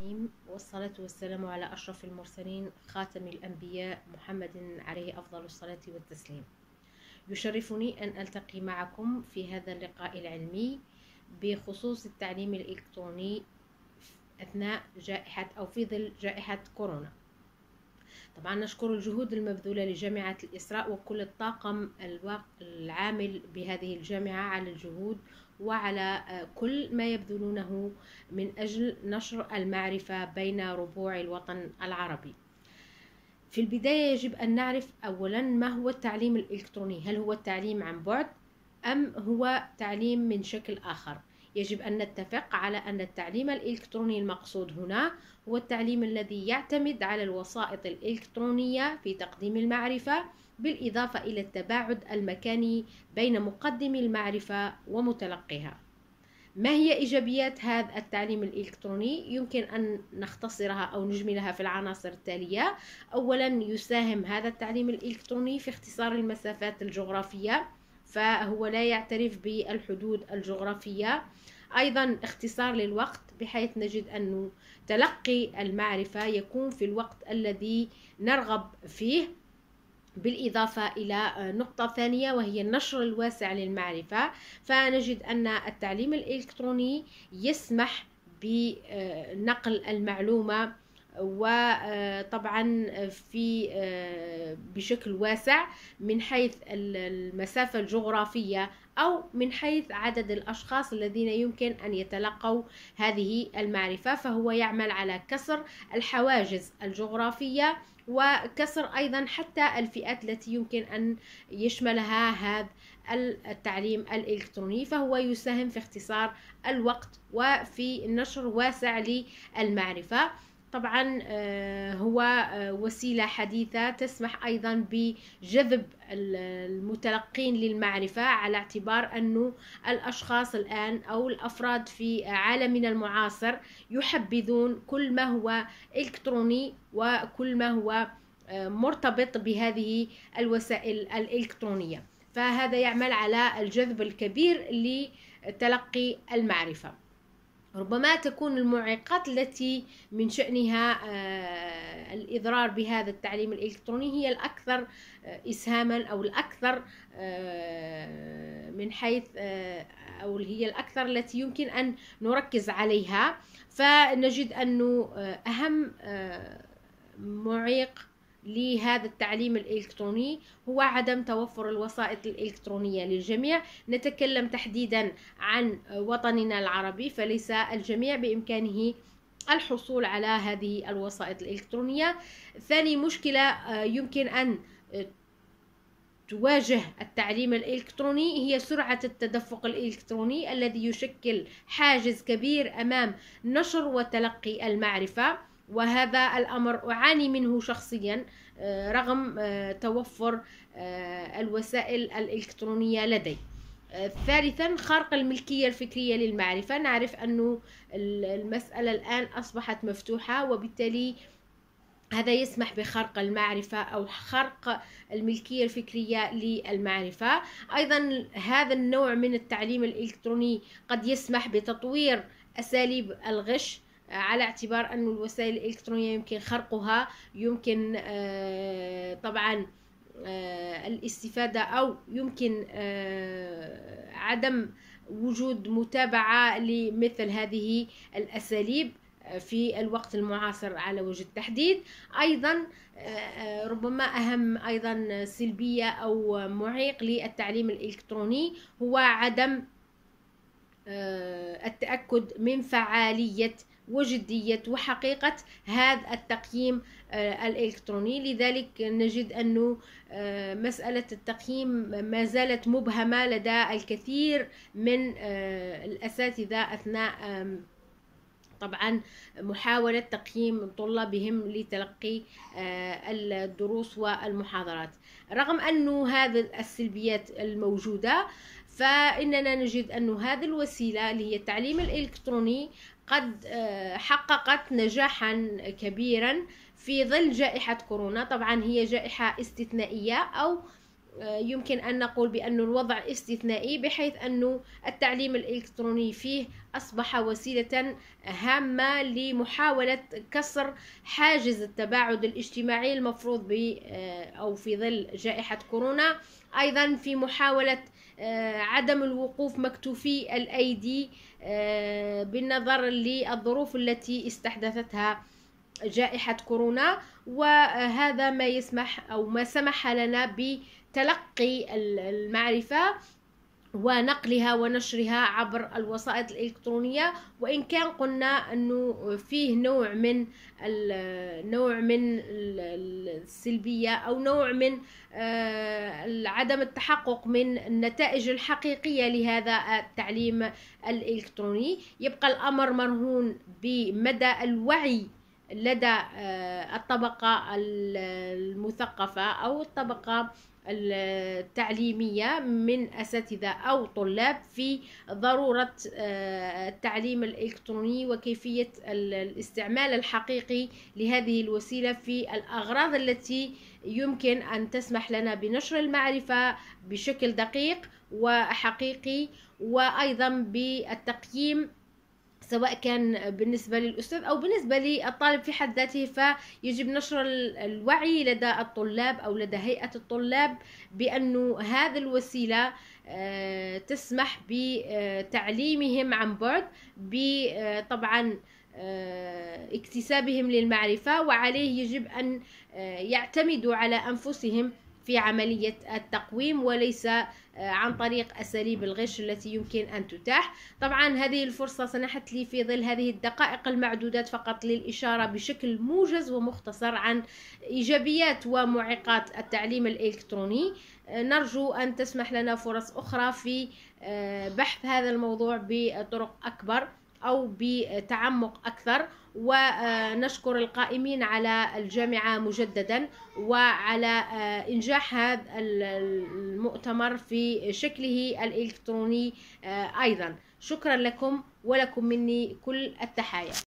الرحيم، والصلاة والسلام على أشرف المرسلين خاتم الأنبياء محمد عليه أفضل الصلاة والتسليم. يشرفني أن ألتقي معكم في هذا اللقاء العلمي بخصوص التعليم الإلكتروني أثناء جائحة أو في ظل جائحة كورونا. طبعا نشكر الجهود المبذولة لجامعة الإسراء وكل الطاقم العامل بهذه الجامعة على الجهود وعلى كل ما يبذلونه من أجل نشر المعرفة بين ربوع الوطن العربي. في البداية يجب أن نعرف أولا ما هو التعليم الإلكتروني. هل هو التعليم عن بعد أم هو تعليم من شكل آخر؟ يجب أن نتفق على أن التعليم الإلكتروني المقصود هنا هو التعليم الذي يعتمد على الوسائط الإلكترونية في تقديم المعرفة، بالإضافة إلى التباعد المكاني بين مقدم المعرفة ومتلقيها. ما هي إيجابيات هذا التعليم الإلكتروني؟ يمكن أن نختصرها أو نجملها في العناصر التالية. أولا، يساهم هذا التعليم الإلكتروني في اختصار المسافات الجغرافية، فهو لا يعترف بالحدود الجغرافية. أيضا اختصار للوقت، بحيث نجد أن تلقي المعرفة يكون في الوقت الذي نرغب فيه، بالإضافة إلى نقطة ثانية وهي النشر الواسع للمعرفة. فنجد أن التعليم الإلكتروني يسمح بنقل المعلومة وطبعا في بشكل واسع من حيث المسافة الجغرافية أو من حيث عدد الأشخاص الذين يمكن أن يتلقوا هذه المعرفة. فهو يعمل على كسر الحواجز الجغرافية وكسر أيضا حتى الفئات التي يمكن أن يشملها هذا التعليم الإلكتروني. فهو يساهم في اختصار الوقت وفي نشر واسع للمعرفة. طبعا هو وسيلة حديثة تسمح أيضا بجذب المتلقين للمعرفة، على اعتبار أن الأشخاص الآن أو الأفراد في عالمنا المعاصر يحبذون كل ما هو إلكتروني وكل ما هو مرتبط بهذه الوسائل الإلكترونية. فهذا يعمل على الجذب الكبير لتلقي المعرفة. ربما تكون المعيقات التي من شأنها الإضرار بهذا التعليم الإلكتروني هي الأكثر إسهاما أو الأكثر من حيث أو هي الأكثر التي يمكن أن نركز عليها. فنجد أنه أهم معيق لهذا التعليم الإلكتروني هو عدم توفر الوسائط الإلكترونية للجميع. نتكلم تحديدا عن وطننا العربي، فليس الجميع بإمكانه الحصول على هذه الوسائط الإلكترونية. ثاني مشكلة يمكن أن تواجه التعليم الإلكتروني هي سرعة التدفق الإلكتروني الذي يشكل حاجز كبير أمام نشر وتلقي المعرفة، وهذا الأمر أعاني منه شخصيا رغم توفر الوسائل الإلكترونية لدي. ثالثا، خرق الملكية الفكرية للمعرفة. نعرف أن المسألة الآن أصبحت مفتوحة، وبالتالي هذا يسمح بخرق المعرفة أو خرق الملكية الفكرية للمعرفة. أيضا هذا النوع من التعليم الإلكتروني قد يسمح بتطوير أساليب الغش، على اعتبار أن الوسائل الإلكترونية يمكن خرقها، يمكن طبعا الاستفادة أو يمكن عدم وجود متابعة لمثل هذه الأساليب في الوقت المعاصر على وجه التحديد. أيضا ربما أهم أيضا سلبية أو معيق للتعليم الإلكتروني هو عدم التأكد من فعالية وجدية وحقيقة هذا التقييم الإلكتروني. لذلك نجد أنه مسألة التقييم ما زالت مبهمة لدى الكثير من الأساتذة أثناء طبعا محاولة تقييم طلابهم لتلقي الدروس والمحاضرات. رغم أنه هذه السلبيات الموجودة، فإننا نجد أن هذه الوسيلة اللي هي التعليم الإلكتروني قد حققت نجاحا كبيرا في ظل جائحة كورونا. طبعا هي جائحة استثنائية أو يمكن أن نقول بأن الوضع استثنائي، بحيث أن التعليم الإلكتروني فيه أصبح وسيلة هامة لمحاولة كسر حاجز التباعد الاجتماعي المفروض أو في ظل جائحة كورونا، أيضا في محاولة عدم الوقوف مكتوفي الأيدي بالنظر للظروف التي استحدثتها جائحة كورونا. وهذا ما يسمح أو ما سمح لنا بتلقي المعرفة ونقلها ونشرها عبر الوسائط الإلكترونية، وإن كان قلنا أنه فيه نوع من السلبية أو نوع من عدم التحقق من النتائج الحقيقية لهذا التعليم الإلكتروني. يبقى الأمر مرهون بمدى الوعي لدى الطبقة المثقفة أو الطبقة التعليمية من أساتذة أو طلاب في ضرورة التعليم الإلكتروني وكيفية الاستعمال الحقيقي لهذه الوسيلة في الأغراض التي يمكن أن تسمح لنا بنشر المعرفة بشكل دقيق وحقيقي، وأيضا بالتقييم سواء كان بالنسبة للأستاذ أو بالنسبة للطالب في حد ذاته. فيجب نشر الوعي لدى الطلاب أو لدى هيئة الطلاب بأن هذه الوسيلة تسمح بتعليمهم عن بعد، طبعا اكتسابهم للمعرفة، وعليه يجب أن يعتمدوا على أنفسهم في عملية التقويم وليس عن طريق أساليب الغش التي يمكن أن تتاح. طبعا هذه الفرصة سنحت لي في ظل هذه الدقائق المعدودات فقط للإشارة بشكل موجز ومختصر عن إيجابيات ومعيقات التعليم الإلكتروني. نرجو أن تسمح لنا فرص أخرى في بحث هذا الموضوع بطرق أكبر أو بتعمق أكثر، ونشكر القائمين على الجامعة مجددا وعلى إنجاح هذا المؤتمر في شكله الإلكتروني أيضا. شكرا لكم ولكم مني كل التحايا.